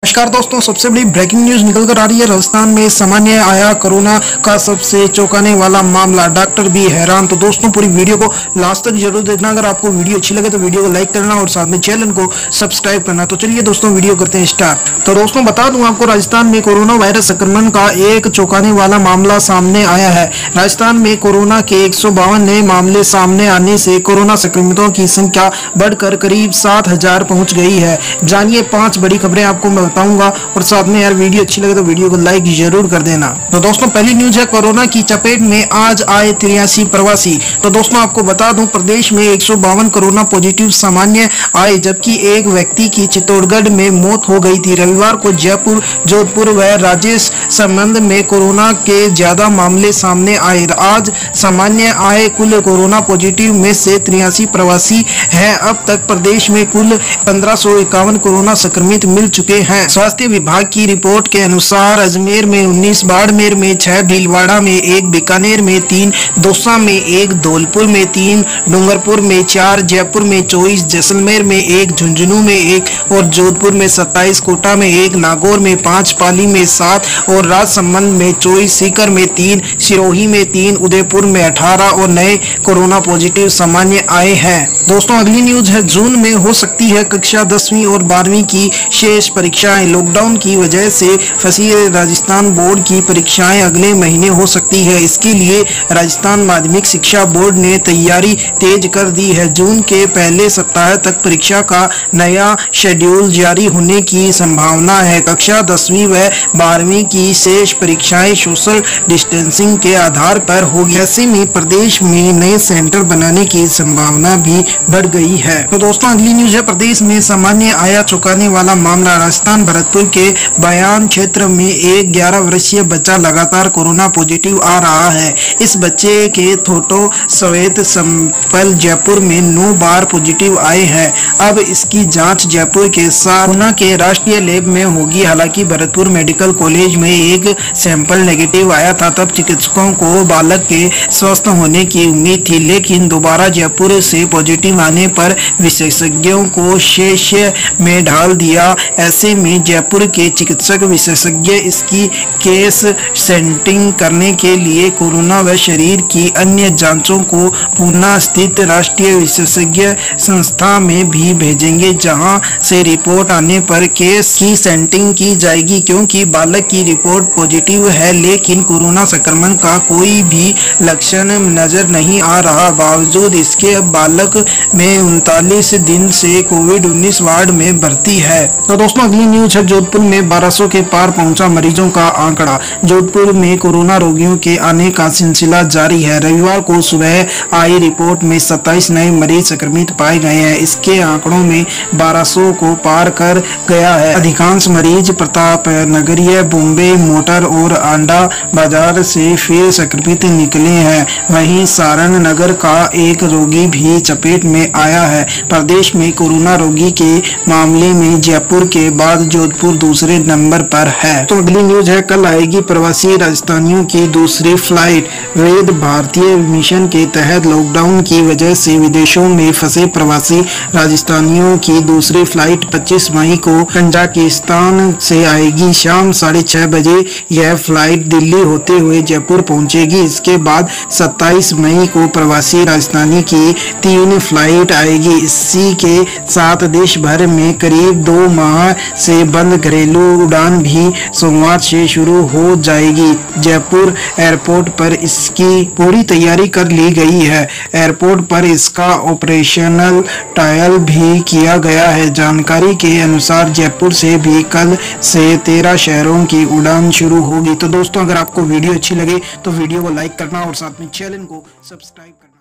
नमस्कार दोस्तों, सबसे बड़ी ब्रेकिंग न्यूज निकल कर आ रही है। राजस्थान में सामान्य आया कोरोना का सबसे चौंकाने वाला मामला, डॉक्टर भी हैरान। तो दोस्तों पूरी वीडियो को लास्ट तक जरूर देखना। अगर आपको वीडियो अच्छी लगे तो वीडियो को लाइक करना और साथ में चैनल को सब्सक्राइब करना। तो चलिए दोस्तों वीडियो करते हैं स्टार्ट। तो दोस्तों बता दूं आपको, राजस्थान में कोरोना वायरस संक्रमण का एक चौंकाने वाला मामला सामने आया है। राजस्थान में कोरोना के 152 नए मामले सामने आने से कोरोना संक्रमितों की संख्या बढ़कर करीब 7,000 पहुंच गई है। जानिए 5 बड़ी खबरें आपको मैं बताऊंगा और साथ में यार वीडियो अच्छी लगे तो वीडियो को लाइक जरूर कर देना। तो दोस्तों पहली न्यूज है, कोरोना की चपेट में आज आए 83 प्रवासी। तो दोस्तों आपको बता दूं, प्रदेश में 152 कोरोना पॉजिटिव सामान्य आए, जबकि एक व्यक्ति की चित्तौड़गढ़ में मौत हो गई थी। रविवार को जयपुर, जोधपुर व राजस्थान संबंध में कोरोना के ज्यादा मामले सामने आए। आज सामान्य आए कुल कोरोना पॉजिटिव में से 83 प्रवासी हैं। अब तक प्रदेश में कुल 1551 कोरोना संक्रमित मिल चुके हैं। स्वास्थ्य विभाग की रिपोर्ट के अनुसार अजमेर में 19, बाड़मेर में 6, भीलवाड़ा में 1, बीकानेर में 3, दौसा में 1, धौलपुर में 3, डूंगरपुर में 4, जयपुर में 24, जैसलमेर में 1, झुंझुनू में 1 और जोधपुर में 27, कोटा में 1, नागौर में 5, पाली में 7 और राजसमंद में 24, सीकर में 3, सिरोही में 3, उदयपुर में 18 और नए कोरोना पॉजिटिव सामान्य आए हैं। दोस्तों अगली न्यूज है, जून में हो सकती है कक्षा 10वीं और 12वीं की शेष परीक्षाएं। लॉकडाउन की वजह से फंसी राजस्थान बोर्ड की परीक्षाएं अगले महीने हो सकती है। इसके लिए राजस्थान माध्यमिक शिक्षा बोर्ड ने तैयारी तेज कर दी है। जून के पहले सप्ताह तक परीक्षा का नया शेड्यूल जारी होने की संभावना है। कक्षा 10वीं व 12वीं की शेष परीक्षाएं सोशल डिस्टेंसिंग के आधार पर होगी। ऐसे में प्रदेश में नए सेंटर बनाने की संभावना भी बढ़ गई है। तो दोस्तों अगली न्यूज है, प्रदेश में सामान्य आया चौंकाने वाला मामला। राजस्थान भरतपुर के बयान क्षेत्र में एक 11 वर्षीय बच्चा लगातार कोरोना पॉजिटिव आ रहा है। इस बच्चे के थोटो सवेत सैंपल जयपुर में 9 बार पॉजिटिव आए हैं। अब इसकी जांच जयपुर के साथ पुणे के राष्ट्रीय लैब में होगी। हालांकि भरतपुर मेडिकल कॉलेज में एक सैंपल नेगेटिव आया था, तब चिकित्सकों को बालक के स्वस्थ होने की उम्मीद थी, लेकिन दोबारा जयपुर से पॉजिटिव आने पर विशेषज्ञों को संशय में डाल दिया। ऐसे में जयपुर के चिकित्सक विशेषज्ञ इसकी केस सेंटिंग करने के लिए कोरोना व शरीर की अन्य जांचों को पुणे स्थित राष्ट्रीय विशेषज्ञ संस्था में भी भेजेंगे, जहां से रिपोर्ट आने पर केस की सेंटिंग की जाएगी। क्योंकि बालक की रिपोर्ट पॉजिटिव है लेकिन कोरोना संक्रमण का कोई भी लक्षण नजर नहीं आ रहा, बावजूद इसके बालक में 39 दिन से कोविड-19 वार्ड में भर्ती है। तो दोस्तों अगली न्यूज है, जोधपुर में 1200 के पार पहुंचा मरीजों का आंकड़ा। जोधपुर में कोरोना रोगियों के आने का सिलसिला जारी है। रविवार को सुबह आई रिपोर्ट में 27 नए मरीज संक्रमित पाए गए हैं। इसके आंकड़ों में 1200 को पार कर गया है। अधिकांश मरीज प्रताप नगरीय, बॉम्बे मोटर और आंडा बाजार से फिर संक्रमित निकले हैं। वहीं सारण नगर का एक रोगी भी चपेट में आया है। प्रदेश में कोरोना रोगी के मामले में जयपुर के बाद जोधपुर दूसरे नंबर पर है। तो अगली न्यूज है, कल आएगी प्रवासी राजस्थानियों की दूसरी फ्लाइट। वैध भारतीय मिशन के तहत लॉकडाउन की वजह से विदेशों में फंसे प्रवासी राजस्थानियों की दूसरी फ्लाइट 25 मई को कजाकिस्तान से आएगी। शाम 6:30 बजे यह फ्लाइट दिल्ली होते हुए जयपुर पहुंचेगी। इसके बाद 27 मई को प्रवासी राजस्थानी की 3 फ्लाइट आएगी। इसी के साथ देश भर में करीब 2 माह से बंद घरेलू उड़ान भी सोमवार से शुरू हो जाएगी। जयपुर एयरपोर्ट पर इसकी पूरी तैयारी कर ली गई है। एयरपोर्ट पर इसका ऑपरेशनल ट्रायल भी किया गया है। जानकारी के अनुसार जयपुर से भी कल से 13 शहरों की उड़ान शुरू होगी। तो दोस्तों अगर आपको वीडियो अच्छी लगे तो वीडियो को लाइक करना और साथ में चैनल को सब्सक्राइब करना।